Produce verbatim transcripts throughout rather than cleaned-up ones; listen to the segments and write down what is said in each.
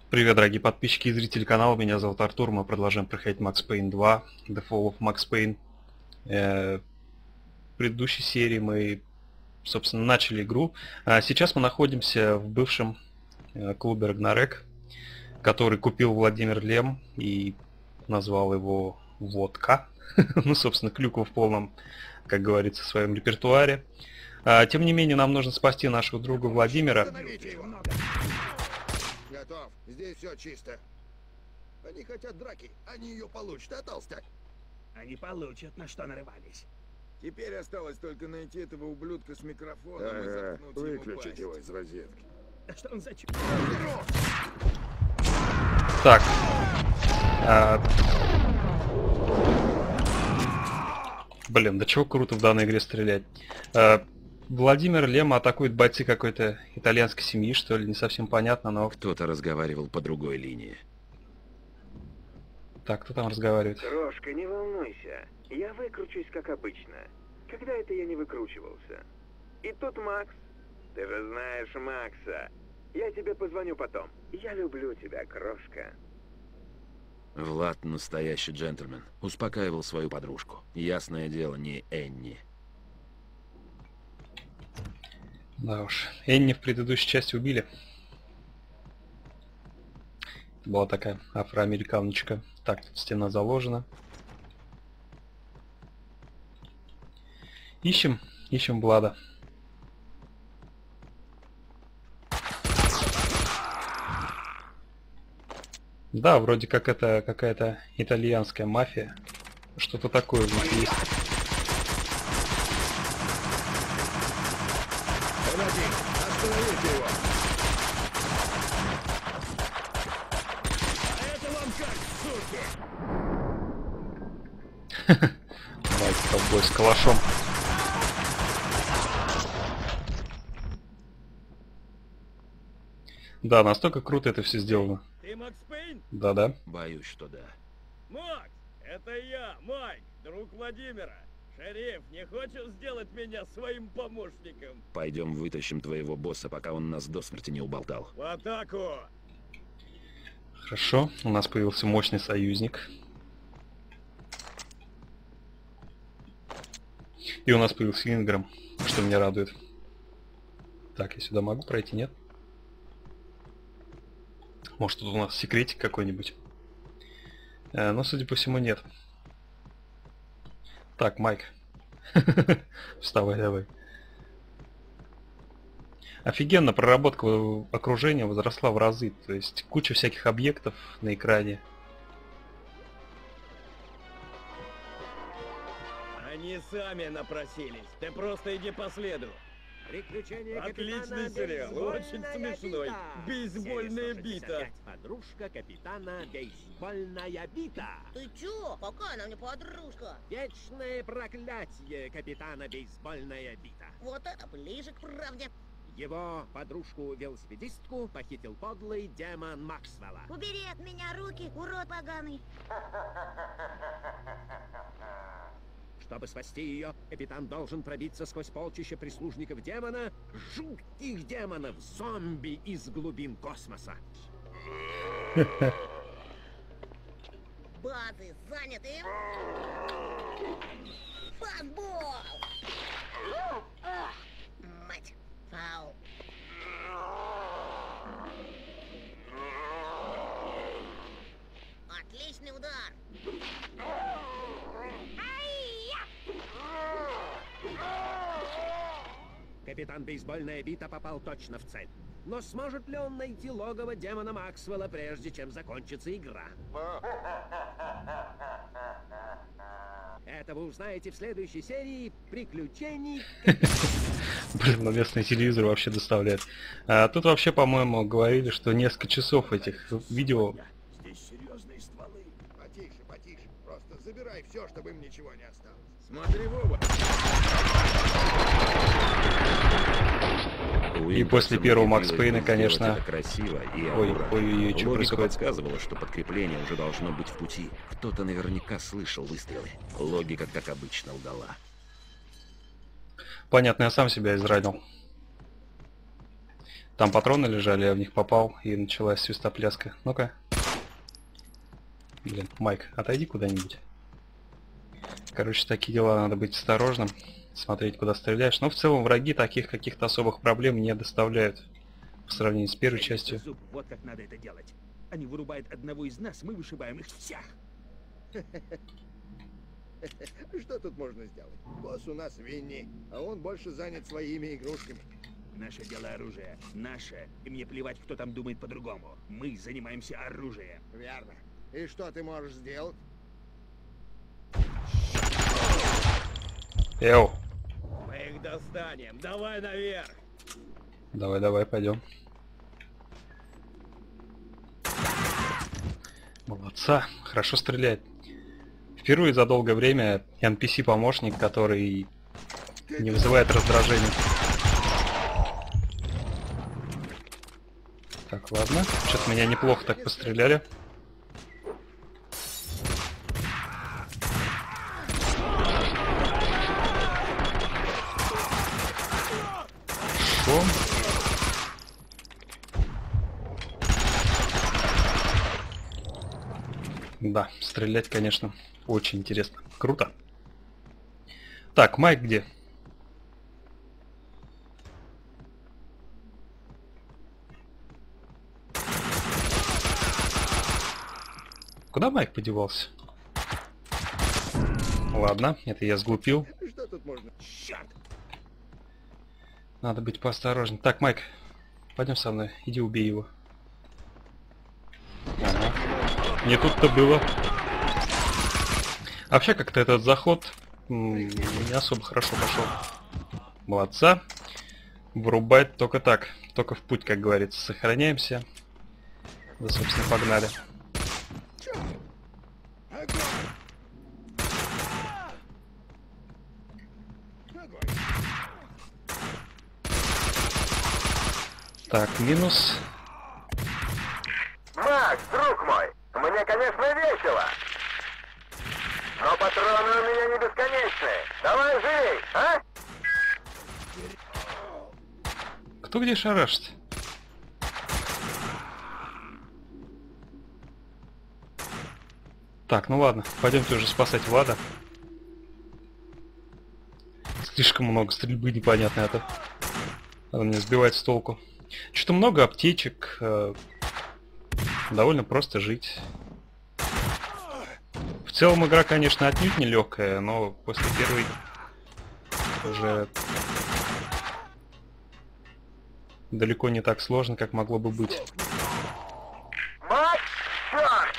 Привет, дорогие подписчики и зрители канала, меня зовут Артур, мы продолжаем проходить Max Payne два, The Fall of Max Payne. Э, в предыдущей серии мы, собственно, начали игру. А сейчас мы находимся в бывшем э, клубе Рагнарек, который купил Владимир Лем и назвал его Водка. Ну, собственно, Клюква в полном, как говорится, в своем репертуаре. А, тем не менее, нам нужно спасти нашего друга Владимира. Готов. Здесь все чисто. Они хотят драки. Они ее получат, а толстяк? Они получат, на что нарывались. Теперь осталось только найти этого ублюдка с микрофоном Ага, и заткнуть выключить ему его из розетки. Да что он за чё? Так. А... Блин, да чего круто в данной игре стрелять. А... Владимир Лема атакует бойцы какой-то итальянской семьи, что ли, не совсем понятно, но... Кто-то разговаривал по другой линии. Так, кто там разговаривает? Крошка, не волнуйся. Я выкручусь, как обычно. Когда это я не выкручивался? И тут Макс. Ты же знаешь Макса. Я тебе позвоню потом. Я люблю тебя, крошка. Влад настоящий джентльмен. Успокаивал свою подружку. Ясное дело, не Энни. Да уж. Энни в предыдущей части убили. Была такая афроамериканочка. Так, тут стена заложена. Ищем, ищем Влада. Да, вроде как это какая-то итальянская мафия. Что-то такое у них есть. Остановите его! А это вам как, суки? Давайте ковбой с калашом. Да, настолько круто это все сделано. Ты Макс Пейн? Да-да. Боюсь, что да. Макс, это я, Майк, друг Владимира. Шериф, не хочешь сделать меня своим помощником? Пойдем вытащим твоего босса, пока он нас до смерти не уболтал. В атаку! Хорошо, у нас появился мощный союзник. И у нас появился Инграм, что меня радует. Так, я сюда могу пройти, нет? Может, тут у нас секретик какой-нибудь? Э, но, судя по всему, нет. Так, Майк. Вставай, давай. Офигенно, проработка окружения возросла в разы. То есть куча всяких объектов на экране. Они сами напросились. Ты просто иди по следу. Приключения Отличный капитана сериал, очень «Бейсбольная смешной. бита». Бейсбольная Серия бита. сто шестьдесят пять. Подружка капитана «Бейсбольная бита». Ты чё? Какая она мне подружка? Вечное проклятие капитана «Бейсбольная бита». Вот это ближе к правде. Его подружку-велосипедистку похитил подлый демон Максвелла. Убери от меня руки, урод поганый. Чтобы спасти ее, капитан должен пробиться сквозь полчища прислужников демона, жутких демонов, зомби из глубин космоса. Базы заняты. Фанбол! Мать, фаул. Отличный удар. Капитан «Бейсбольная бита» попал точно в цель. Но сможет ли он найти логово демона Максвелла, прежде чем закончится игра? Это вы узнаете в следующей серии «Приключений». Блин, ну местный телевизор вообще доставляет. А, тут вообще, по-моему, говорили, что несколько часов этих видео. Здесь серьезные стволы. Потише, потише. Просто забирай все, чтобы им ничего не осталось. Смотри в оба. И после первого Макс Пейна, конечно... Это красиво и Ой, аккуратно. ой-ой-ой, что Логика происходит? подсказывала, что подкрепление уже должно быть в пути. Кто-то наверняка слышал выстрелы. Логика, как обычно, удала. Понятно, я сам себя изранил. Там патроны лежали, я в них попал, и началась свистопляска. Ну-ка. Блин, Майк, отойди куда-нибудь. Короче, такие дела, надо быть осторожным, смотреть, куда стреляешь. Но в целом враги таких каких-то особых проблем не доставляют по сравнению с первой частью. Зуб, вот как надо это делать. Они вырубают одного из нас, мы вышибаем их всех. Что тут можно сделать? Босс у нас Винни, а он больше занят своими игрушками. Наше дело оружие. Наше. И мне плевать, кто там думает по-другому. Мы занимаемся оружием. Верно. И что ты можешь сделать? Эу. Мы их достанем. Давай наверх. Давай, давай, пойдем. Молодца, хорошо стреляет. Впервые за долгое время эн пи си-помощник, который не вызывает раздражения. Так, ладно. Что-то меня неплохо так постреляли. Хорошо. Да, стрелять, конечно, очень интересно. Круто. Так, Майк где? Куда Майк подевался? Ладно, это я сглупил. Что тут можно? Черт! Надо быть поосторожнее. Так, Майк, пойдем со мной. Иди убей его. Ага. Не тут-то было. Вообще, как-то этот заход не особо хорошо пошел. Молодца. Вырубать только так. Только в путь, как говорится. Сохраняемся. Да, собственно, погнали. Так, минус. Макс, друг мой, мне, конечно, весело. Но патроны у меня не бесконечные. Давай живей, а? Кто где шарашит? Так, ну ладно, пойдемте уже спасать Влада. Слишком много стрельбы непонятно это. Она меня сбивает с толку. Что-то много аптечек. Э, довольно просто жить. В целом игра, конечно, отнюдь не легкая, но после первой уже далеко не так сложно, как могло бы быть. Макс, черт!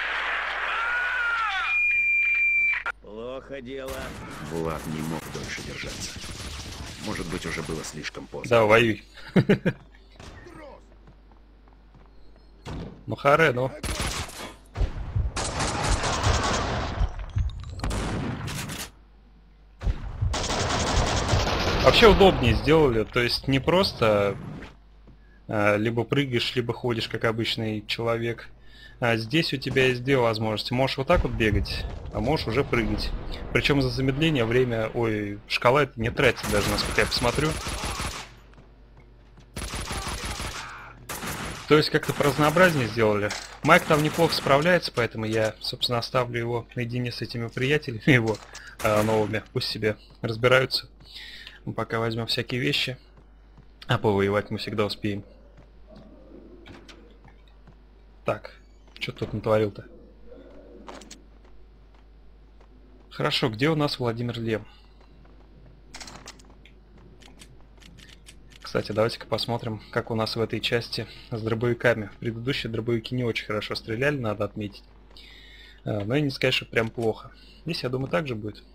Плохо дело. Влад не мог дольше держаться. Может быть, уже было слишком поздно. Да, воюй. Ну харе, ну. Вообще удобнее сделали, то есть не просто а, либо прыгаешь, либо ходишь как обычный человек. А здесь у тебя есть две возможности. Можешь вот так вот бегать, а можешь уже прыгать. Причем за замедление время, ой, шкала это не тратит даже, насколько я посмотрю. То есть как-то поразнообразнее сделали. Майк там неплохо справляется, поэтому я, собственно, оставлю его наедине с этими приятелями его э, новыми. Пусть себе разбираются. Мы пока возьмем всякие вещи. А повоевать мы всегда успеем. Так, что тут натворил-то? Хорошо, где у нас Владимир Лем? Кстати, давайте-ка посмотрим, как у нас в этой части с дробовиками. В предыдущие дробовики не очень хорошо стреляли, надо отметить. Но и не сказать, что прям плохо. Здесь, я думаю, так же будет.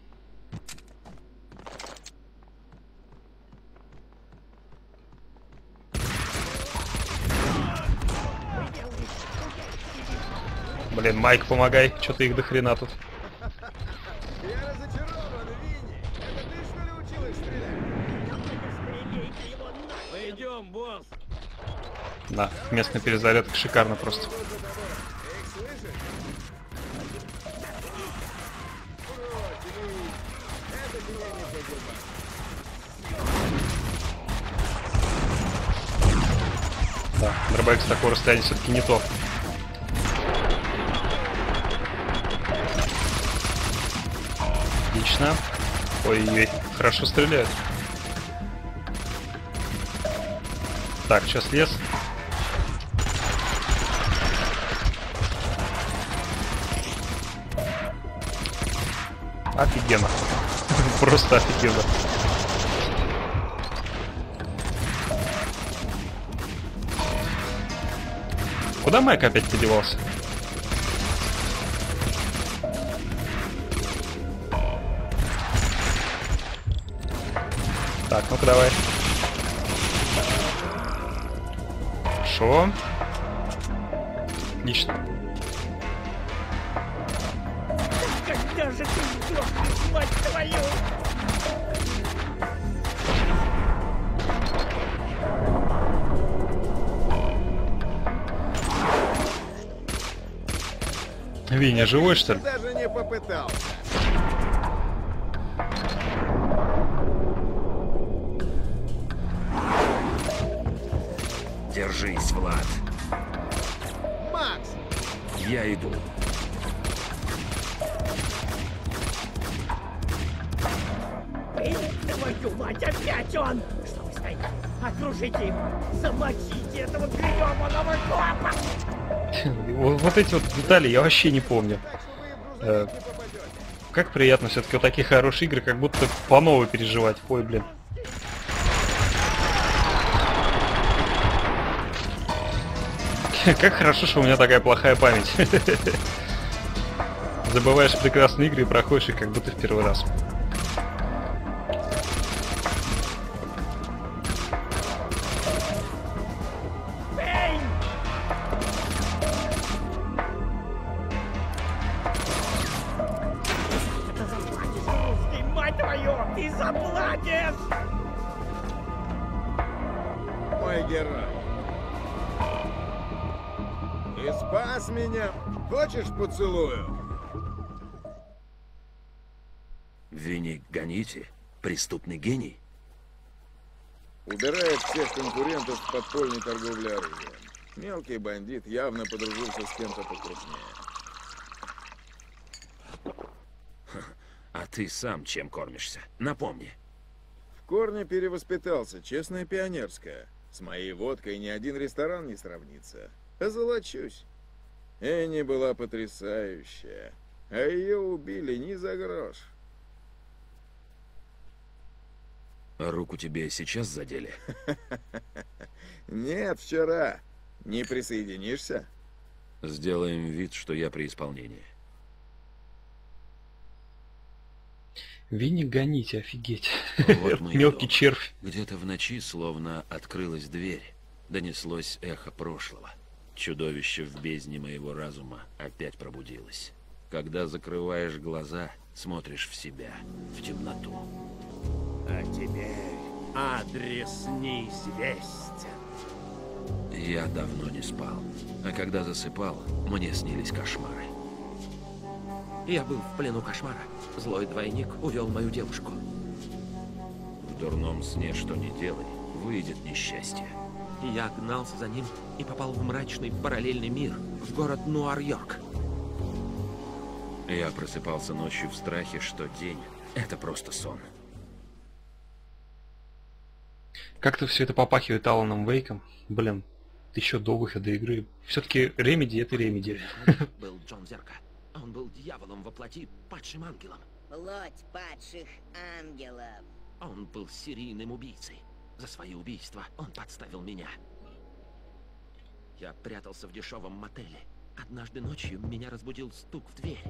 Блин, Майк, помогай, что-то их до хрена тут. Я разочарован, Винни. Это ты, что ли, учил их стрелять? Пристрелите его нахер. Мы идем, босс. Да, местная перезарядка шикарно просто. Ты их слышишь? Брось, Винни. Это тебя не задевает. дробовик с такого расстояния все-таки не то. Отлично. Ой-ой-ой, хорошо стреляют. Так, сейчас лес. Офигенно. Просто офигенно. Куда Майк опять подевался? Так, ну-ка давай. Хорошо. Отлично. Когда же ты сдохнешь, мать твою? Виня, живой, что ли? Даже не попытался. Держись, Влад. Макс! Я иду. Эй, твою мать, опять он! Что вы стоите? Окружите его! Замочите этого гребаного копа! Вот эти вот детали я вообще не помню. Э, как приятно все-таки вот такие хорошие игры, как будто по новой переживать. Ой, блин. Как хорошо, что у меня такая плохая память. Забываешь прекрасные игры и проходишь их как будто в первый раз. Ты заплатишь! Мой герой. Ты спас меня. Хочешь поцелую? Винни Ганити? Преступный гений? Убирает всех конкурентов в подпольной торговле оружием. Мелкий бандит явно подружился с кем-то покрупнее. А ты сам чем кормишься? Напомни. В корне перевоспитался, честная пионерская. С моей водкой ни один ресторан не сравнится. Озолочусь. Энни была потрясающая, а ее убили ни за грош. Руку тебе сейчас задели? Нет, вчера. Не присоединишься? Сделаем вид, что я при исполнении. Винни Ганите, офигеть. Вот мы и Мелкий дома. червь. Где-то в ночи словно открылась дверь. Донеслось эхо прошлого. Чудовище в бездне моего разума опять пробудилось. Когда закрываешь глаза, смотришь в себя, в темноту. А теперь адрес неизвестен. Я давно не спал. А когда засыпал, мне снились кошмары. Я был в плену кошмара. Злой двойник увел мою девушку. В дурном сне что ни делай, выйдет несчастье. Я гнался за ним и попал в мрачный параллельный мир, в город Нуар-Йорк. Я просыпался ночью в страхе, что день — это просто сон. Как-то все это попахивает Аланом Вейком. Блин, еще до выхода игры. Все-таки Ремеди это Ремеди. Был Джон Зерка. Он был дьяволом во плоти, падшим ангелом. Плоть падших ангелов. Он был серийным убийцей. За свои убийства он подставил меня. Я прятался в дешевом мотеле. Однажды ночью меня разбудил стук в дверь.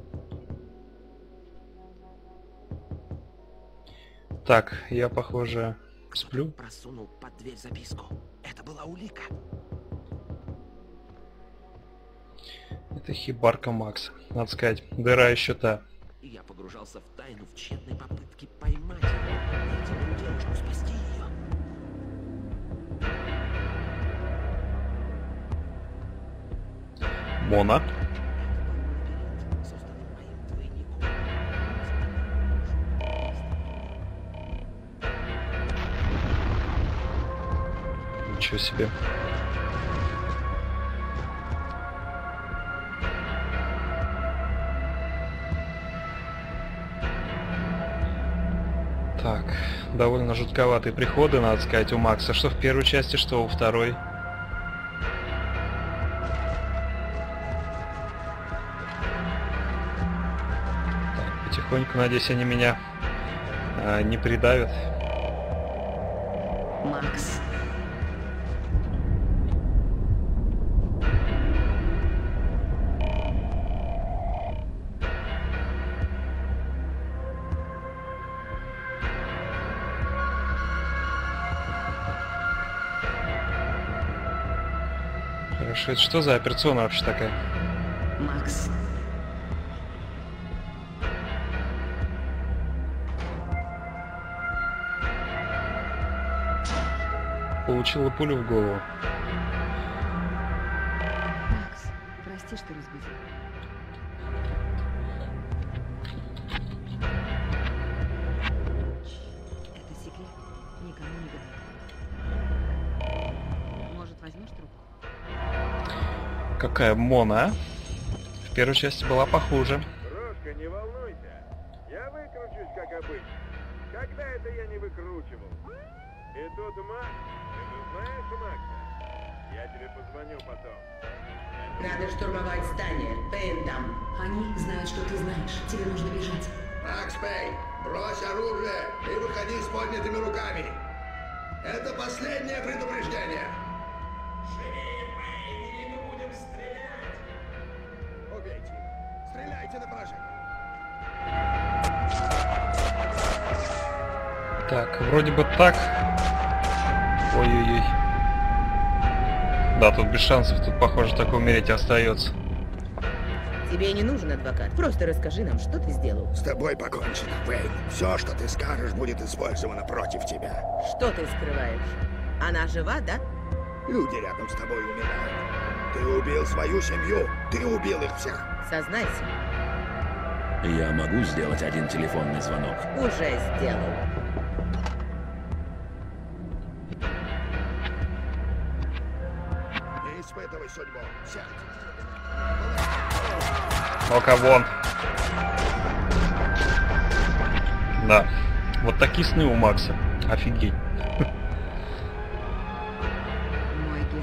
Так, я, похоже, сплю. Просунул под дверь записку. Это была улика. Это хибарка Макса. Надо сказать, дыра еще та. И я погружался в тайну в тщетной попытке поймать ее, найти мою девушку, спасти ее. Мона. Созданный моим двойником. Ничего себе. Довольно жутковатые приходы, надо сказать, у Макса. Что в первой части, что во второй. Так, потихоньку, надеюсь, они меня а, не придавят. Макс. Хорошо, это что за операционная вообще такая? Макс. Получила пулю в голову. Макс, прости, что разбудил. Это секрет. Никому не говори. Может, возьмешь трубку? Какая Мона, а? В первой части была похуже. Крошка, не волнуйся. Я выкручусь, как обычно. Когда это я не выкручивал? И тут Макс. Ты же знаешь Макса? Я тебе позвоню потом. Надо штурмовать здание. Пейн там. Они знают, что ты знаешь. Тебе нужно бежать. Макс Пейн, брось оружие и выходи с поднятыми руками. Это последнее предупреждение. Живее, Пейн, или мы будем стрелять. Убейте. Стреляйте на поражение. Так, вроде бы так. Ой-ой-ой. Да, тут без шансов, тут, похоже, так умереть остается. Тебе не нужен адвокат. Просто расскажи нам, что ты сделал. С тобой покончено, Пейн. Все, что ты скажешь, будет использовано против тебя. Что ты скрываешь? Она жива, да? Люди рядом с тобой умирают. Ты убил свою семью. Ты убил их всех. Сознайся. Я могу сделать один телефонный звонок? Уже сделал. Не испытывай судьбу. Сядь. Ну-ка, вон. Да. Вот такие сны у Макса. Офигеть. Мой герой.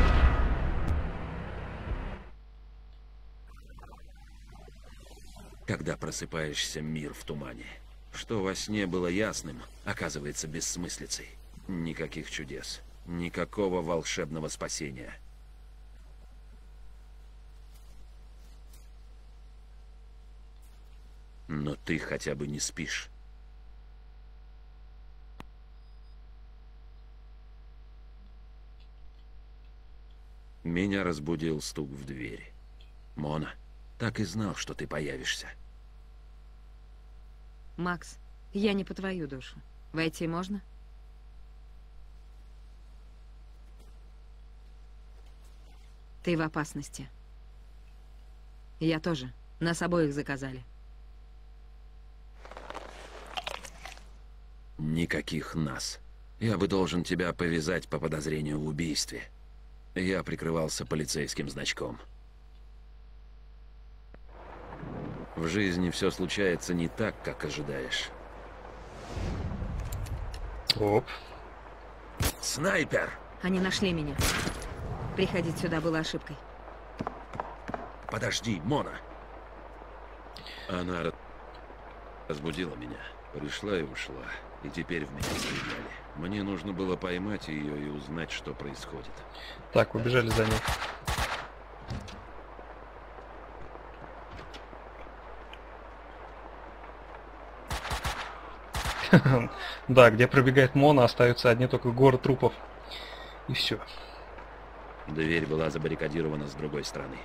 Когда просыпаешься, мир в тумане. Что во сне было ясным, оказывается бессмыслицей. Никаких чудес. Никакого волшебного спасения. Но ты хотя бы не спишь. Меня разбудил стук в дверь. Мона, так и знал, что ты появишься. Макс, я не по твою душу. Войти можно? Ты в опасности. Я тоже. Нас обоих заказали. Никаких нас. Я бы должен тебя повязать по подозрению в убийстве. Я прикрывался полицейским значком. В жизни все случается не так, как ожидаешь. Оп. Снайпер! Они нашли меня. Приходить сюда было ошибкой. Подожди, Мона. Она разбудила меня. Пришла и ушла. И теперь в меня стреляли. Мне нужно было поймать ее и узнать, что происходит. Так, убежали за ней. Да, где пробегает Мона, остаются одни только горы трупов. И все. Дверь была забаррикадирована с другой стороны.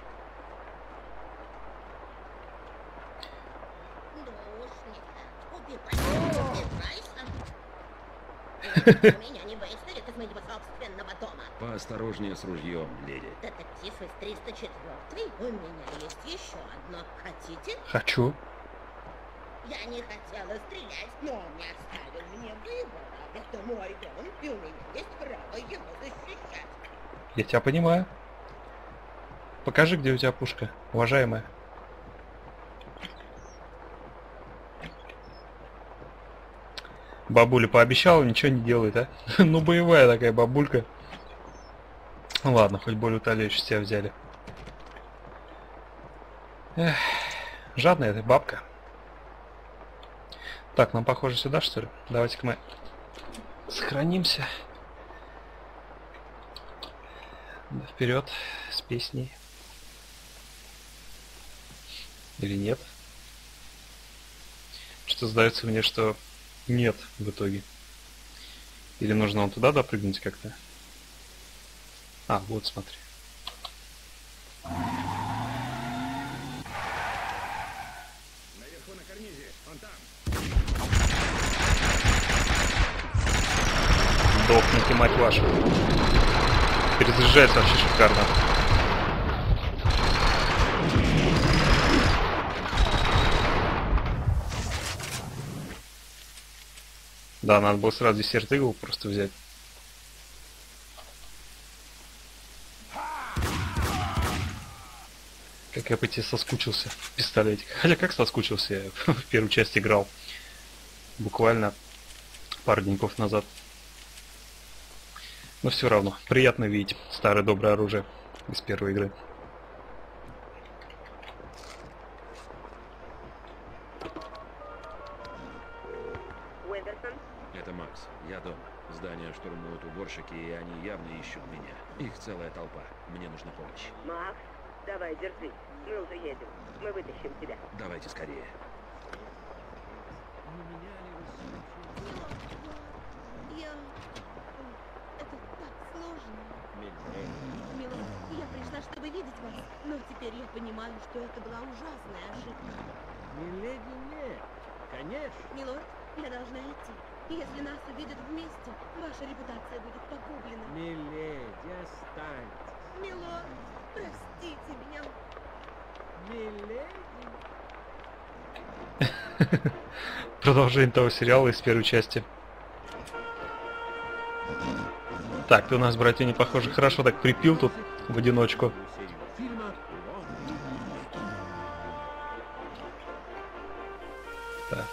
Меня не выставят из моего собственного дома. Поосторожнее с ружьем, леди. Детектив из триста четвёртой. У меня есть еще одно. Хотите? Хочу. Я не хотела стрелять, но он не оставил мне выбора. Это мой дом, и у меня есть право его защищать. Я тебя понимаю. Покажи, где у тебя пушка, уважаемая. Бабуля пообещала, ничего не делает, а? Ну, боевая такая бабулька. Ладно, хоть более утоляющую себя взяли. Эх, жадная эта бабка. Так, нам похоже сюда, что ли? Давайте-ка мы сохранимся. Вперед с песней. Или нет? Что сдается мне, что нет в итоге. Или нужно вон туда допрыгнуть как-то? А, вот смотри. Наверху на карнизе, он там. Дохните, мать вашу. Перезаряжается вообще шикарно. Да, надо было сразу Desert Eagle просто взять. Как я по тебе соскучился в пистолете. Хотя как соскучился, я в первую часть играл. Буквально пару деньков назад. Но все равно, приятно видеть старое доброе оружие из первой игры. Это Макс, я дома. Здание штурмуют уборщики, и они явно ищут меня. Их целая толпа. Мне нужна помощь. Макс, давай, держи. Мы уже едем. Мы вытащим тебя. Давайте скорее. Я... Это так сложно. Милорд, я пришла, чтобы видеть вас, но теперь я понимаю, что это была ужасная ошибка. Миледи, нет. Конечно. Милорд, я должна идти. Если нас увидят вместе, ваша репутация будет погублена. Миледи, останьтесь. Милорд, простите меня. Миледи. Продолжение того сериала из первой части. Так, ты у нас, братья, не похоже. Хорошо так припил тут в одиночку. Так.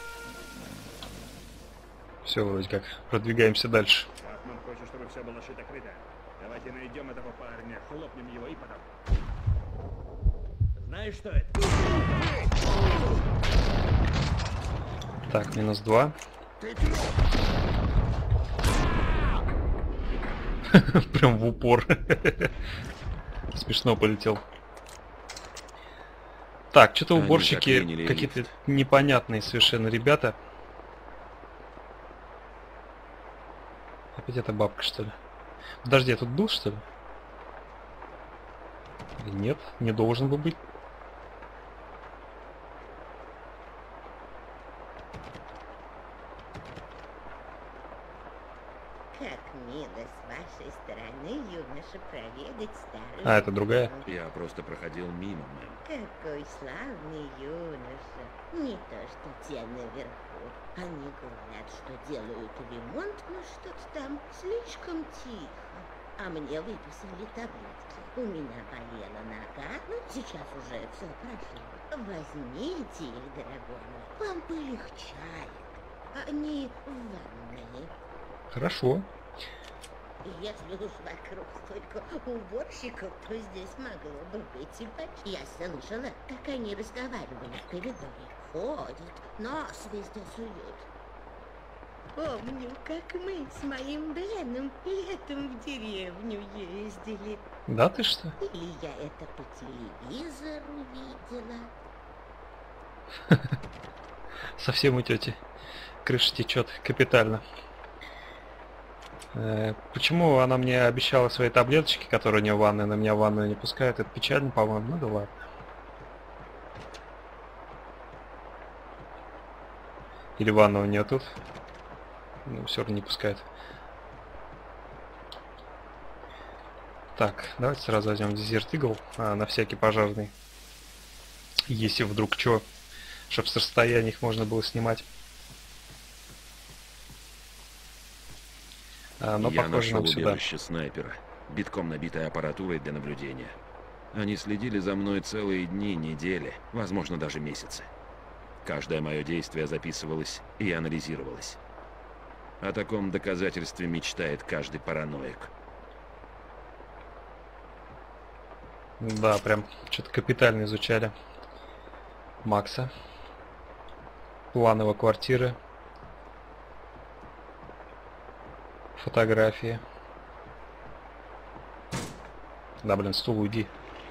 Все, вроде как. Продвигаемся дальше. Батман хочет, чтобы все было шито-крыто. Давайте найдем этого парня, хлопнем его и потом. Знаешь, что это? Так, минус два. Прям в упор. Смешно полетел. Так, что-то уборщики какие-то непонятные совершенно ребята. Опять эта бабка, что ли? Подожди, я тут был, что ли? Или нет, не должен был быть. Как мило с вашей стороны, юноша, проведать старую... А, это другая? Я просто проходил мимо, мэм. Какой славный юноша. Не то, что те наверху. Они говорят, что делают ремонт, но что-то там слишком тихо. А мне выписали таблетки. У меня болела нога, но сейчас уже все прошло. Возьмите их, дорогой мой. Вам полегчает. Они в ванной. Хорошо. Если уж вокруг столько уборщиков, то здесь могло бы быть и почти. Я слышала, как они разговаривали в коридоре. Ходят, нос везде суют. Помню, как мы с моим Беном летом в деревню ездили. Да ты что? Или я это по телевизору видела. Совсем у тети крыша течет капитально. Почему она мне обещала свои таблеточки, которые у нее в ванной, на меня в ванную не пускает? Это печально, по-моему. Ну да ладно. Или ванна у нее тут. Ну, все равно не пускает. Так, давайте сразу возьмем Desert Eagle а, на всякий пожарный. Если вдруг что, чтобы с расстояния их можно было снимать. А, но Я похоже нашел нам сюда. убежище снайпера, битком набитой аппаратурой для наблюдения. Они следили за мной целые дни, недели, возможно, даже месяцы. Каждое мое действие записывалось и анализировалось. О таком доказательстве мечтает каждый параноик. Да, прям что-то капитально изучали Макса. План его квартиры. Фотографии. Да, блин, стул, уйди.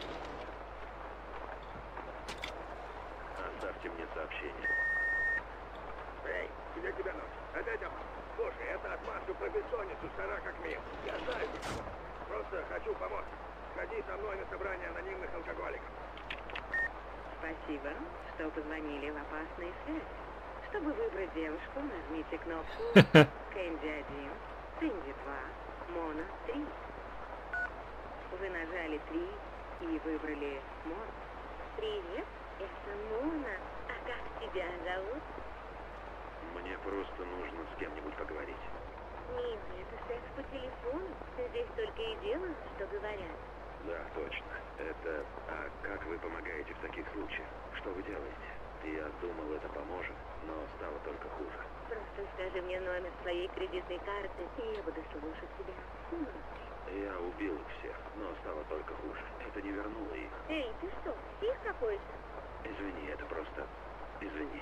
Оставьте мне сообщение. Эй, где тебя носит? Это идем. Слушай, это отмазка про бессонницу, стара как мир. Я знаю, почему. Просто хочу помочь. Сходи со мной на собрание анонимных алкоголиков. Спасибо, что позвонили в опасные связи. Чтобы выбрать девушку, нажмите кнопку Кэнди один, Сэнди два, Мона три. Вы нажали три и выбрали Мона. Привет, это Мона. А как тебя зовут? Мне просто нужно с кем-нибудь поговорить. Милый, это секс по телефону. Здесь только и делают, что говорят. Да, точно. Это... А как вы помогаете в таких случаях? Что вы делаете? Я думал, это поможет, но стало только хуже. Просто скажи мне номер своей кредитной карты, и я буду слушать тебя. Я убил их всех, но стало только хуже. Это не вернуло их. Эй, ты что, псих какой-то? Извини, это просто... Извини.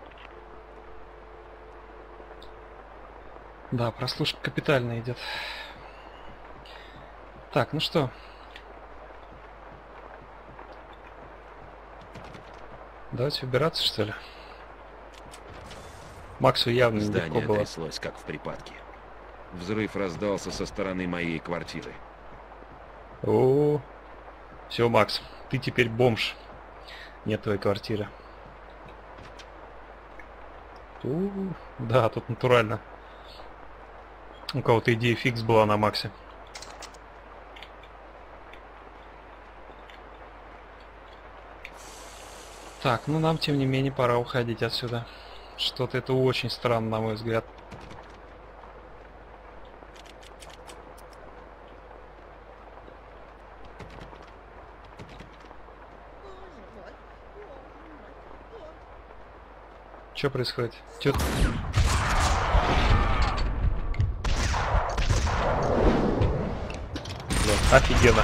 Да, прослушка капитально идет. Так, ну что? Давайте убираться, что ли? Максу явно нелегко Здание было. тряслось, как в припадке. Взрыв раздался со стороны моей квартиры. О, все, Макс, ты теперь бомж. Нет твоей квартиры. У, да, тут натурально. У кого-то идея фикс была на Максе. Так, ну нам, тем не менее, пора уходить отсюда. Что-то это очень странно, на мой взгляд. Что происходит? Чё... Да, офигенно.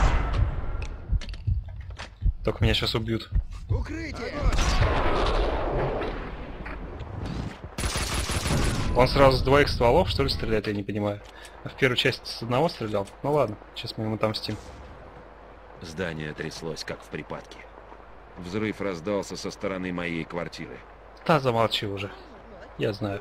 Только меня сейчас убьют. Укрытие! Он сразу с двоих стволов, что ли, стреляет, я не понимаю. А в первую часть с одного стрелял? Ну ладно, сейчас мы ему отомстим. Здание тряслось, как в припадке. Взрыв раздался со стороны моей квартиры. Да, замолчи уже. Я знаю.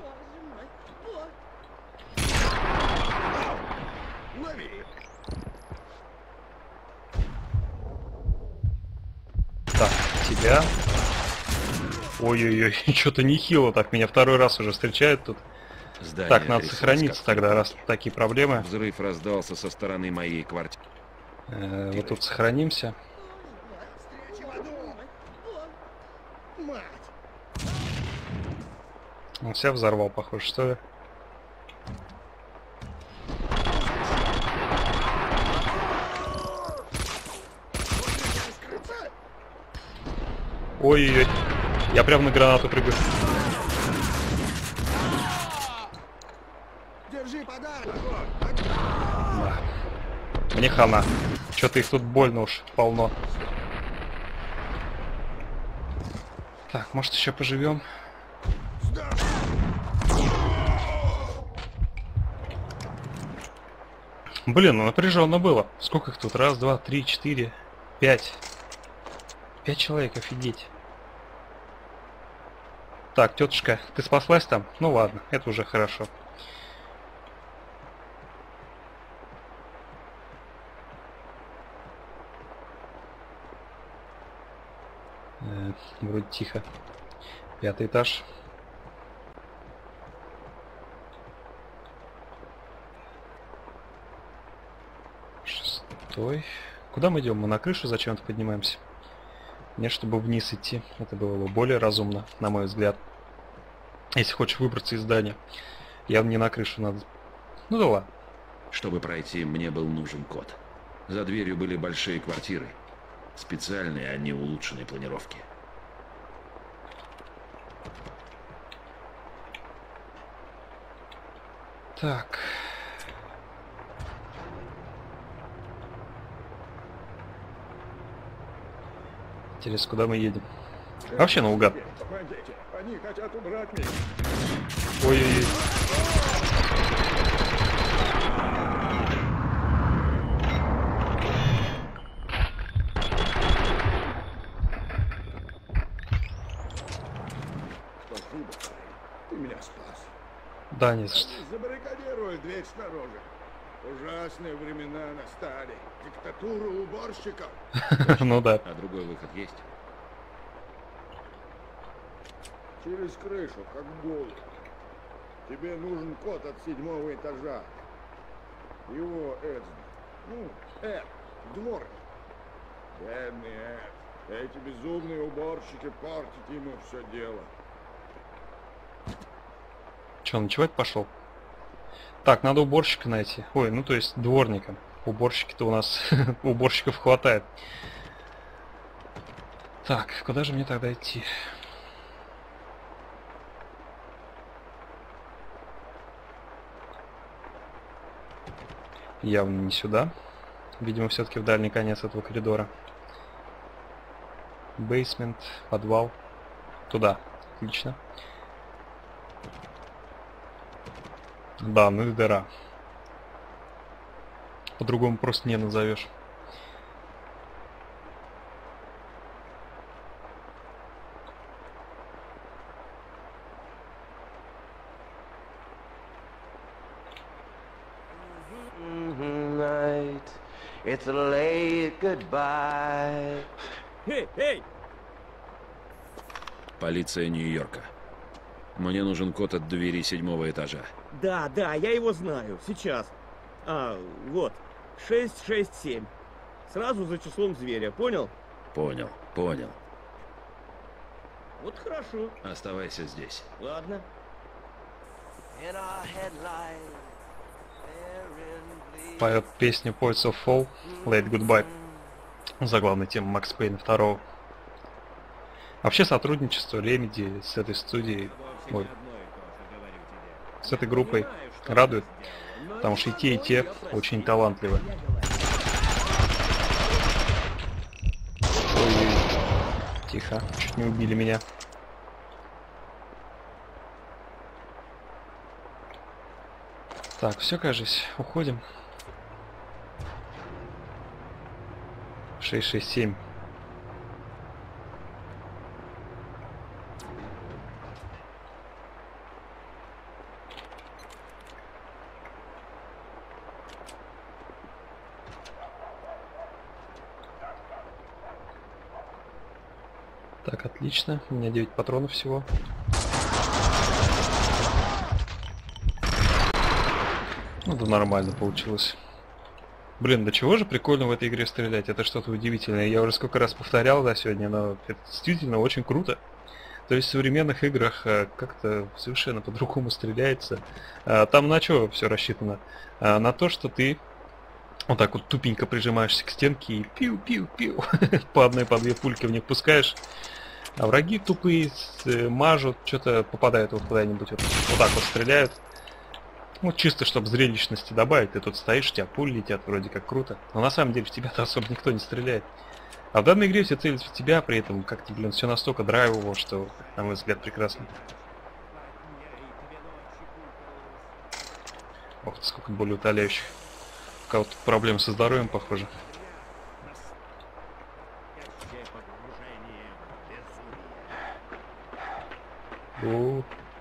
Так, тебя. Ой-ой-ой, что-то нехило так. Меня второй раз уже встречают тут. Здание так, надо тряслось, сохраниться тогда, раз такие проблемы. Взрыв раздался со стороны моей квартиры. Э, вот тут сохранимся. Он себя взорвал, похоже, что ли? Ой-ой-ой. Я прям на гранату прыгаю. Держи подарок. Да. Мне хана. Что-то их тут больно уж полно. Так, может еще поживем? Блин, ну напряженно было. Сколько их тут? Раз, два, три, четыре, пять. Пять человек, офигеть. Так, тетушка, ты спаслась там? Ну ладно, это уже хорошо. Э, вроде тихо. Пятый этаж. Шестой. Куда мы идем? Мы на крышу зачем-то поднимаемся. Нет, чтобы вниз идти. Это было бы более разумно, на мой взгляд. Если хочешь выбраться из здания. Явно не на крышу надо. Ну да ладно. Чтобы пройти, мне был нужен код. За дверью были большие квартиры. Специальные, а не улучшенные планировки. Так. Интересно, куда мы едем? Вообще наугад. Помогите, они хотят убрать меня. Ой-ой-ой. Спасибо, ты меня спас. Да, не за что. Забаррикадируй дверь снаружи. Ужасные времена настали. Диктатура уборщиков. Ну да. А другой выход есть? Через крышу, как голубь. Тебе нужен код от седьмого этажа. Его Эд. Ну, Эд, дворник. Бедный Эд. Эти безумные уборщики портят ему все дело. Че, ночевать пошел? Так, надо уборщика найти. Ой, ну то есть дворника. Уборщики-то у нас... уборщиков хватает. Так, куда же мне тогда идти? Явно не сюда. Видимо, все-таки в дальний конец этого коридора. Бейсмент, подвал. Туда. Отлично. Да, ну и дыра. По-другому просто не назовешь. It's late goodbye. Эй, эй! Полиция Нью-Йорка. Мне нужен код от двери седьмого этажа. Да, да, я его знаю. Сейчас. А, вот. шесть шесть семь. Сразу за числом зверя, понял? Понял, понял. Вот хорошо. Оставайся здесь. Ладно. Поет песню Poets of Fall, Late Goodbye. Заглавная тема Макс Пейна второго. Вообще сотрудничество Ремеди с этой студией, ой, с этой группой радует, потому что и те, и те очень талантливы. Ой, тихо, чуть не убили меня. Так, все, кажется, уходим. шесть шесть семь. Так, отлично. У меня девять патронов всего. Ну да, нормально получилось. Блин, до чего же прикольно в этой игре стрелять? Это что-то удивительное. Я уже сколько раз повторял, да, сегодня, но это действительно очень круто. То есть в современных играх как-то совершенно по-другому стреляется. Там на что все рассчитано? На то, что ты вот так вот тупенько прижимаешься к стенке и пиу-пиу-пиу по одной, по две пульки в них пускаешь. А враги тупые мажут, что-то попадают вот куда-нибудь, вот, вот так вот стреляют. Ну, чисто, чтобы зрелищности добавить. Ты тут стоишь, у тебя пули летят, вроде как круто. Но на самом деле в тебя-то особо никто не стреляет. А в данной игре все целятся в тебя, при этом как-то, блин, все настолько драйвово, что, на мой взгляд, прекрасно. Ох ты, сколько более утоляющих. У кого-то проблемы со здоровьем, похоже. О.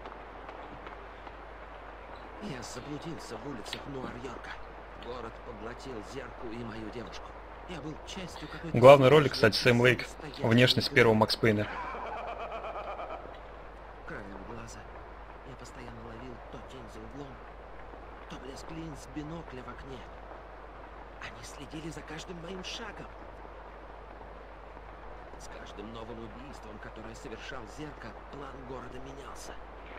Я заблудился в улицах Нуар-Йорка. Город поглотил Зерку и мою девушку. Я был частью какой-то... Главный ролик, кстати, Сэм Лейк. Внешность первого Макс Пейна. Краем глаза я постоянно ловил то тень за углом, то блеск линз бинокля в окне. Они следили за каждым моим шагом. С каждым новым убийством, которое совершал Зерка, план города менялся.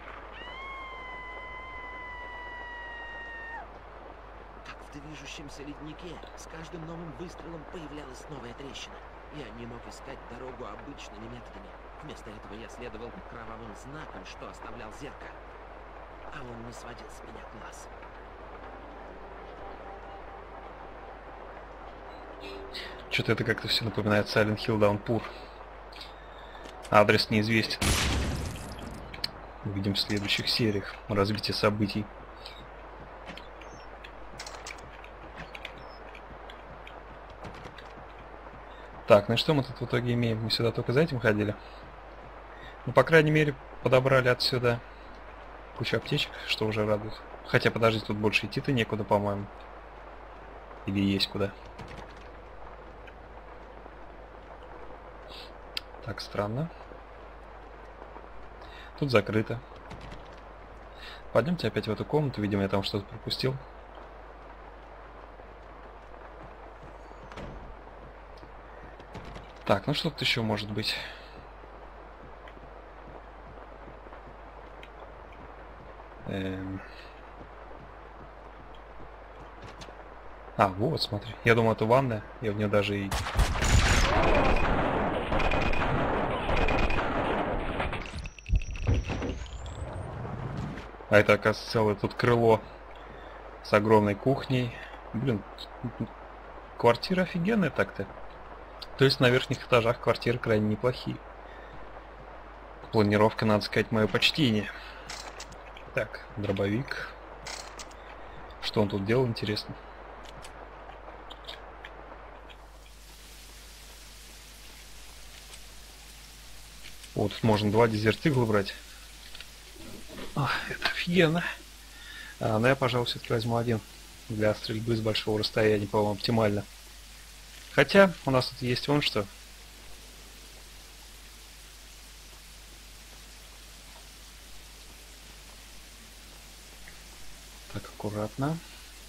Как в движущемся леднике, с каждым новым выстрелом появлялась новая трещина. Я не мог искать дорогу обычными методами. Вместо этого я следовал кровавым знакам, что оставлял Зерка. А он не сводил с меня глаз. Что-то это как-то все напоминает Silent Hill Downpour. Адрес неизвестен. Увидим в следующих сериях развитие событий. Так, ну и что мы тут в итоге имеем? Мы сюда только за этим ходили. Ну, по крайней мере, подобрали отсюда кучу аптечек, что уже радует. Хотя, подожди, тут больше идти-то некуда, по-моему. Или есть куда. Так, странно. Тут закрыто. Пойдемте опять в эту комнату. Видимо, я там что-то пропустил. Так, ну что тут еще может быть? Эм... А, вот, смотри. Я думал, это ванная. Я в нее даже и... А это, оказывается, целое тут крыло с огромной кухней. Блин, квартира офигенная так-то. То есть на верхних этажах квартиры крайне неплохие. Планировка, надо сказать, мое почтение. Так, дробовик. Что он тут делал, интересно? Вот, тут можно два дезертигла брать. Ох, это офигенно. А, но я, пожалуй, все-таки возьму один. Для стрельбы с большого расстояния, по-моему, оптимально. Хотя, у нас тут есть вон что. Так, аккуратно.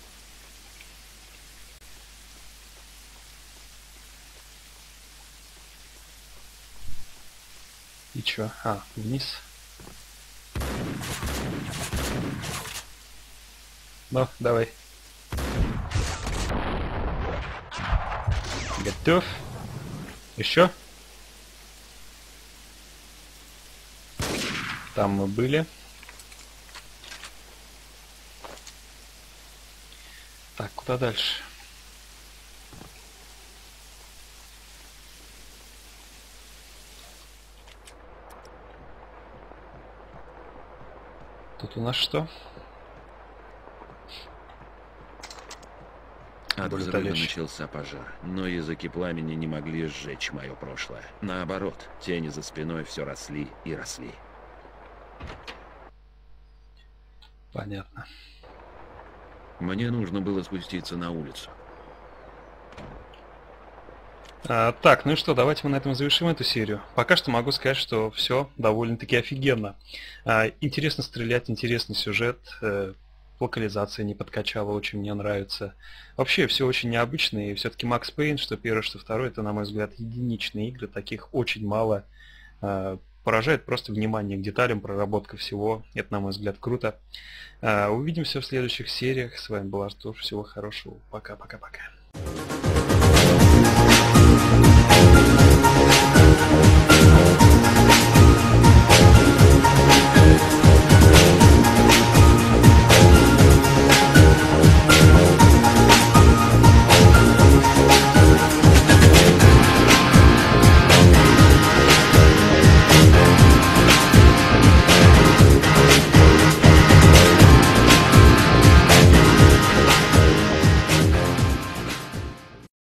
И чё? А, вниз. Ну, давай. Готов. Еще. Там мы были. Так, куда дальше? Тут у нас что? От взрыва начался пожар, но языки пламени не могли сжечь мое прошлое. Наоборот, тени за спиной все росли и росли. Понятно. Мне нужно было спуститься на улицу. А, так, ну и что, давайте мы на этом завершим эту серию. Пока что могу сказать, что все довольно-таки офигенно. А, интересно стрелять, интересный сюжет. Э, локализация не подкачала, очень мне нравится. Вообще все очень необычно, и все-таки Max Payne, что первый, что второй, это, на мой взгляд, единичные игры, таких очень мало. Э, поражает просто внимание к деталям, проработка всего. Это, на мой взгляд, круто. Э, увидимся в следующих сериях. С вами был Артур. Всего хорошего. Пока-пока-пока.